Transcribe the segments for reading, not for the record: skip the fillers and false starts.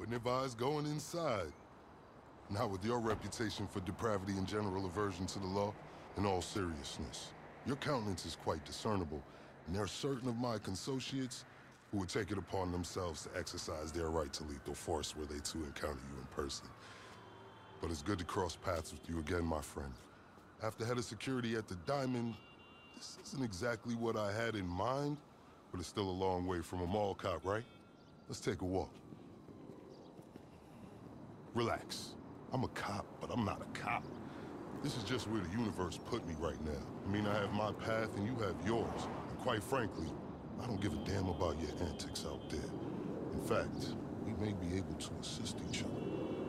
Wouldn't advise going inside. Not with your reputation for depravity and general aversion to the law. In all seriousness, your countenance is quite discernible, and there are certain of my consociates who would take it upon themselves to exercise their right to lethal force were they to encounter you in person. But it's good to cross paths with you again, my friend. After head of security at the Diamond, this isn't exactly what I had in mind, but it's still a long way from a mall cop, right? Let's take a walk. Relax. I'm a cop, but I'm not a cop. This is just where the universe put me right now. I mean, I have my path and you have yours. And quite frankly, I don't give a damn about your antics out there. In fact, we may be able to assist each other.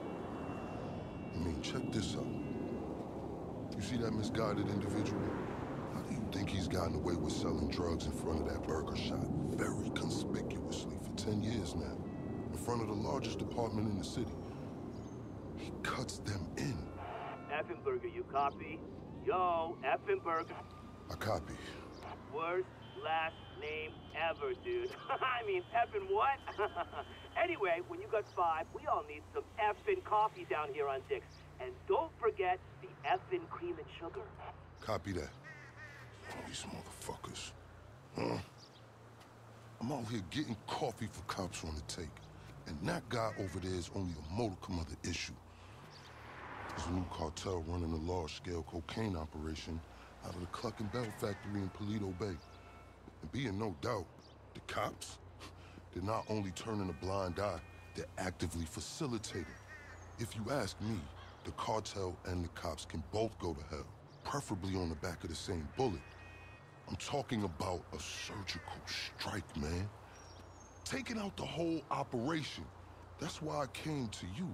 I mean, check this out. You see that misguided individual? How do you think he's gotten away with selling drugs in front of that burger shop very conspicuously for 10 years now? In front of the largest department in the city. He cuts them in. Effenberger, you copy? Yo, Effenberger. I copy. Worst last name ever, dude. I mean, effing what? Anyway, when you got 5, we all need some effing coffee down here on Dick's. And don't forget the effing cream and sugar. Copy that. Oh, these motherfuckers. Huh? I'm out here getting coffee for cops on the take. And that guy over there is only a modicum of the issue. There's a new cartel running a large-scale cocaine operation out of the Cluck and Bell factory in Paleto Bay. And be in no doubt, the cops, they're not only turning a blind eye, they're actively facilitating. If you ask me, the cartel and the cops can both go to hell, preferably on the back of the same bullet. I'm talking about a surgical strike, man. Taking out the whole operation. That's why I came to you.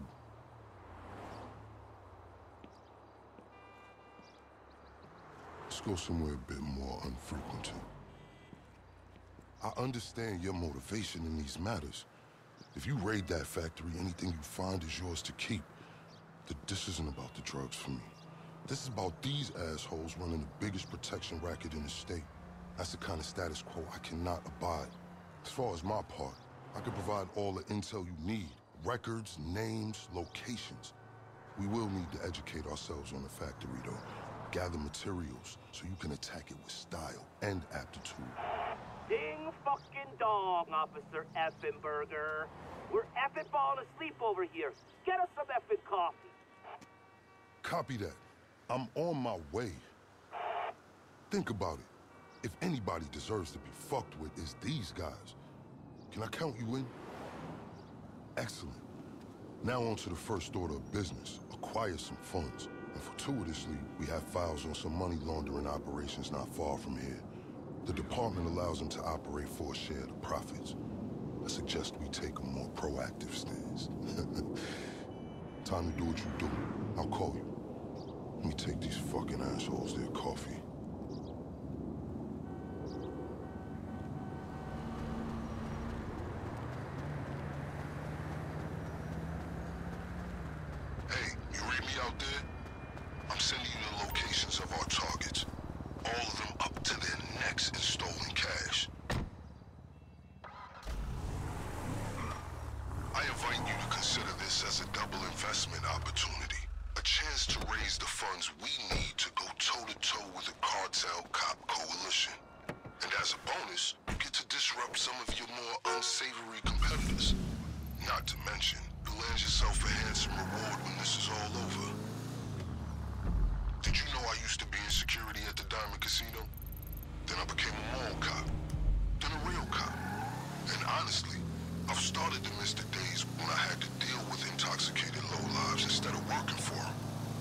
Let's go somewhere a bit more unfrequented. I understand your motivation in these matters. If you raid that factory, anything you find is yours to keep. This isn't about the drugs for me. This is about these assholes running the biggest protection racket in the state. That's the kind of status quo I cannot abide. As far as my part, I can provide all the intel you need. Records, names, locations. We will need to educate ourselves on the factory, though. Gather materials so you can attack it with style and aptitude. Ding fucking dong, Officer Effenberger. We're effing falling asleep over here. Get us some effing coffee. Copy that. I'm on my way. Think about it. If anybody deserves to be fucked with, it's these guys. Can I count you in? Excellent. Now on to the first order of business. Acquire some funds. And fortuitously, we have files on some money laundering operations not far from here. The department allows them to operate for a share of the profits. I suggest we take a more proactive stance. Time to do what you do. I'll call you. Let me take these fucking assholes their coffee. Hey, you read me out there? I'm sending you the locations of our targets. All of them up to their necks in stolen cash. I invite you to consider this as a double investment opportunity. A chance to raise the funds we need to go toe-to-toe with the cartel cop coalition. And as a bonus, you get to disrupt some of your more unsavory competitors. Not to mention, you'll land yourself a handsome reward when this is all over. Did you know I used to be in security at the Diamond Casino? Then I became a mall cop. Then a real cop. And honestly, I've started to miss the days when I had to deal with intoxicated lowlives instead of working for them.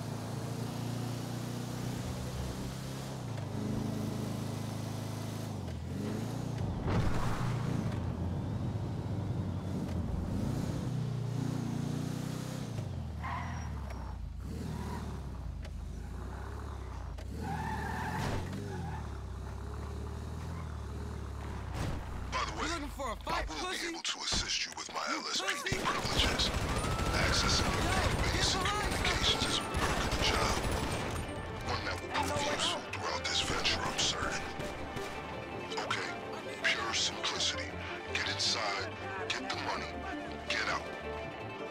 I will be able to assist you with my LSPD privileges. Accessing your database and communications is a perk of the job. One that will prove useful throughout this venture, I'm certain. Okay, pure simplicity. Get inside, get the money, get out.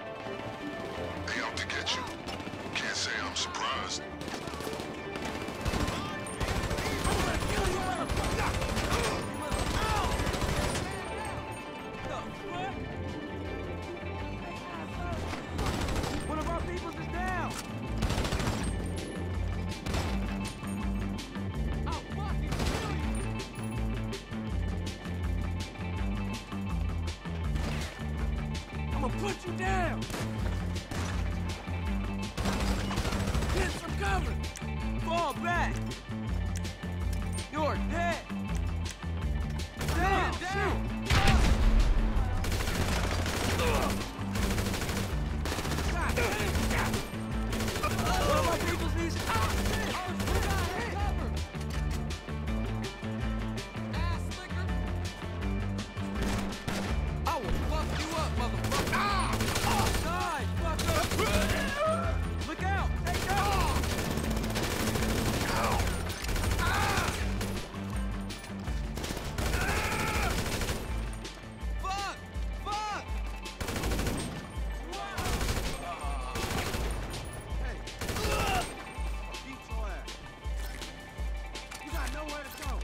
put you down! Get some cover! Fall back! You're dead! Down! Down! One of my people's knees. We got hit! Ass licker! I will fuck you up, motherfucker! Die, fucker! Look out! Take out! Fuck! Fuck! Hey! I'll beat your ass. You got nowhere to go.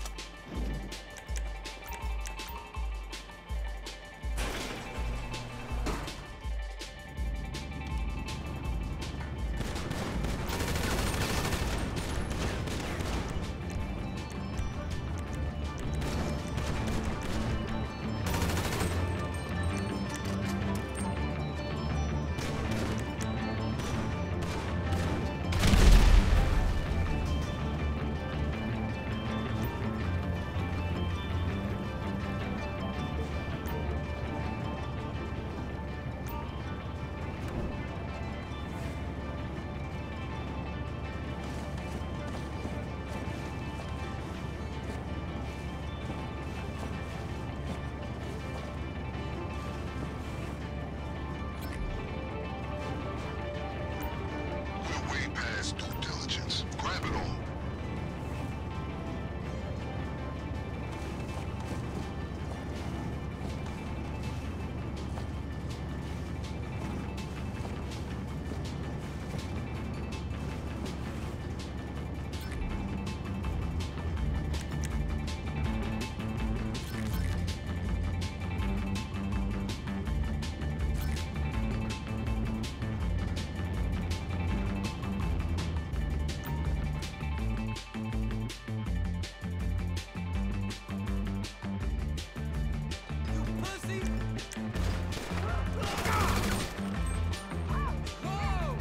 We're way past due diligence. Grab it all. You pussy! Whoa!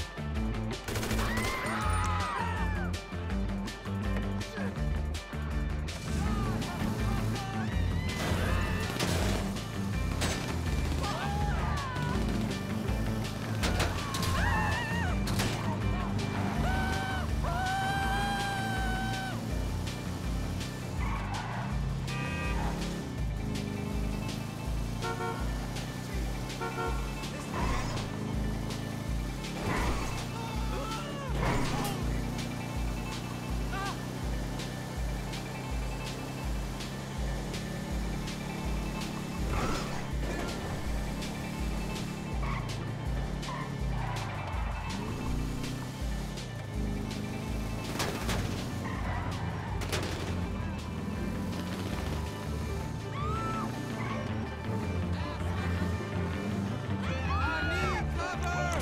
I need cover!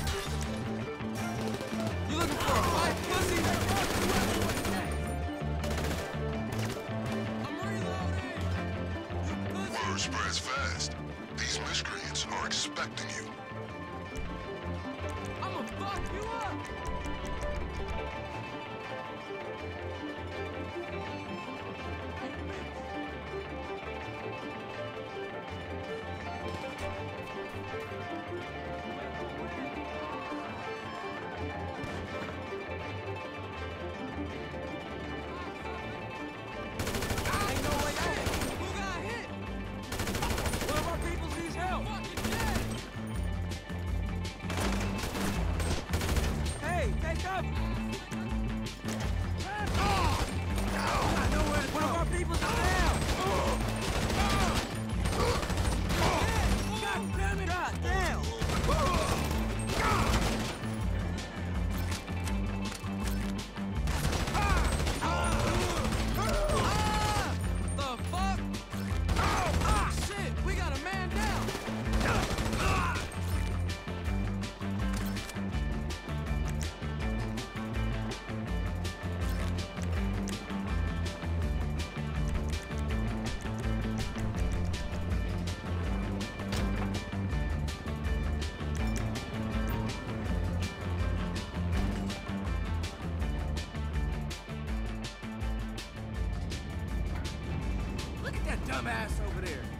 You looking for a fight, pussy? I'm reloading! You pussy! Word spreads fast. These miscreants are expecting you. I'ma fuck you up! Ain't no way out! Who got hit? One of our peoples needs help! Fucking dead! dumbass over there.